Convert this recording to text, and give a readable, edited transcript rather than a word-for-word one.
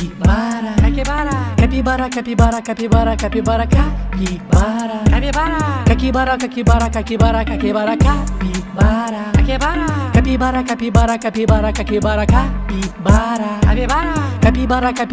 capibara, capibara, capibara, capibara, capibara, capibara, capibara, capibara, capibara, capibara, capibara, capibara, capibara, capibara, capibara, capibara, capibara, capibara, capibara,